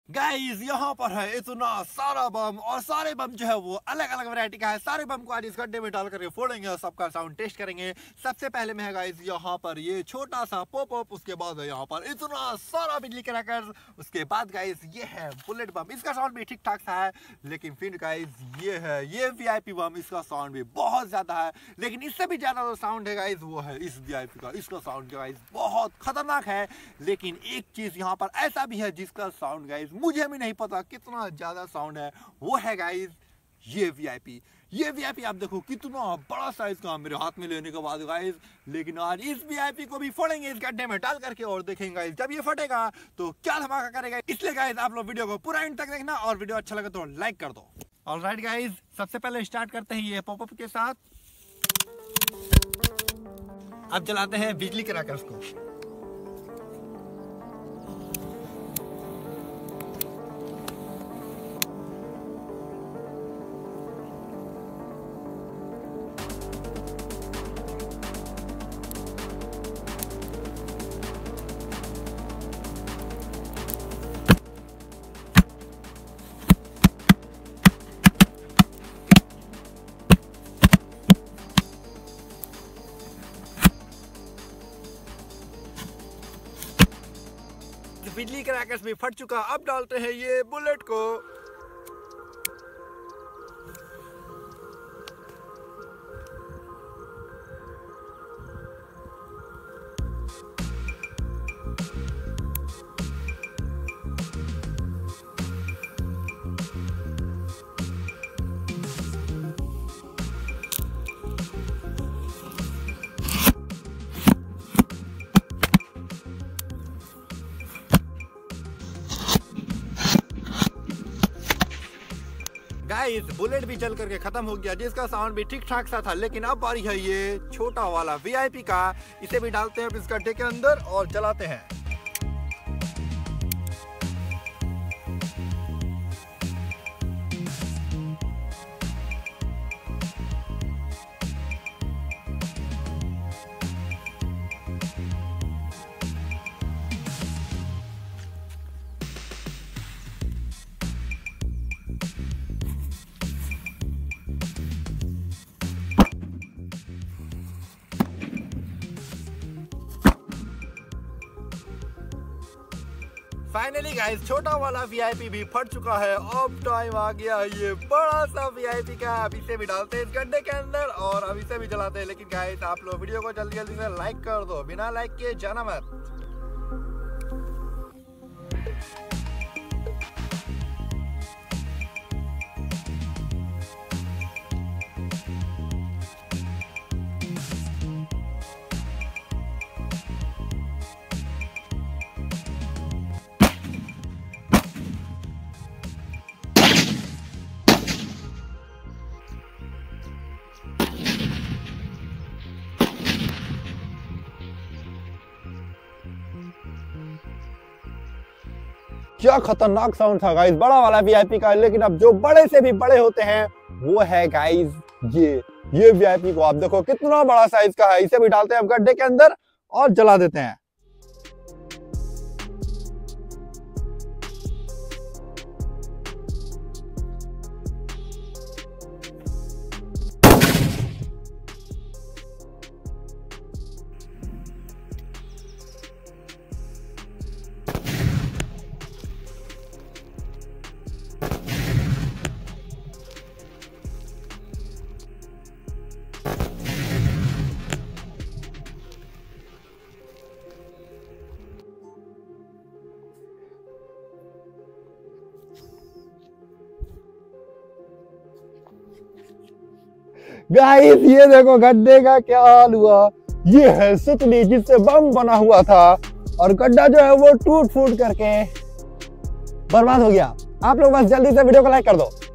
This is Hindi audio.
गाइस यहाँ पर है इतना सारा बम और सारे बम जो है वो अलग अलग वैरायटी का है। सारे बम को आज इस गड्ढे में डाल करके फोड़ेंगे और सबका साउंड टेस्ट करेंगे। सबसे पहले में है गाइस यहाँ पर ये छोटा सा पॉप अप, उसके बाद है यहाँ पर इतना सारा बिजली क्रैकर्स, उसके बाद गाइस ये है बुलेट बम। इसका साउंड भी ठीक ठाक सा है, लेकिन फिर गाइस ये है ये वीआईपी बम, इसका साउंड भी बहुत ज्यादा है, लेकिन इससे भी ज्यादा जो साउंड है गाइस वो है इस वीआईपी का। इसका साउंड गाइस बहुत खतरनाक है, लेकिन एक चीज यहाँ पर ऐसा भी है जिसका साउंड गाइस मुझे भी नहीं पता कितना ज्यादा साउंड है, वो है गाइस ये वीआईपी। ये वीआईपी आप देखो कितना बड़ा साइज का मेरे हाथ में लेने के बाद गाइस, लेकिन आज इस वीआईपी को भी फोड़ेंगे इस गड्ढे में डाल करके और देखेंगे गाइस जब ये फटेगा तो क्या धमाका करेगा। इसलिए गाइस आप लोग वीडियो को पूरा एंड तक देखना और वीडियो अच्छा लगे तो लाइक कर दो। ऑलराइट गाइस, सबसे पहले स्टार्ट करते हैं ये पॉपअप के साथ। अब जलाते हैं बिजली क्रैकर्स को। बिजली क्रैकर्स भी फट चुका, अब डालते हैं ये बुलेट को। गाइस बुलेट भी जल करके खत्म हो गया, जिसका साउंड भी ठीक ठाक सा था, लेकिन अब बारी है ये छोटा वाला वीआईपी का। इसे भी डालते हैं इस गड्ढे के अंदर और जलाते हैं। फाइनली गाइस छोटा वाला वीआईपी भी फट चुका है। अब टाइम आ गया ये बड़ा सा वीआईपी का। अब इसे भी डालते हैं इस गड्ढे के अंदर और अब इसे भी जलाते हैं। लेकिन गाइस आप लोग वीडियो को जल्दी जल्दी से लाइक कर दो, बिना लाइक किए जाना मत। क्या खतरनाक साउंड था गाइस बड़ा वाला वीआईपी का। लेकिन अब जो बड़े से भी बड़े होते हैं वो है गाइस ये वीआईपी को आप देखो कितना बड़ा साइज का है। इसे भी डालते हैं अब गड्ढे के अंदर और जला देते हैं। गाइस ये देखो गड्ढे का क्या हाल हुआ। ये है सुतली जिससे बम बना हुआ था और गड्ढा जो है वो टूट फूट करके बर्बाद हो गया। आप लोग बस जल्दी से वीडियो को लाइक कर दो।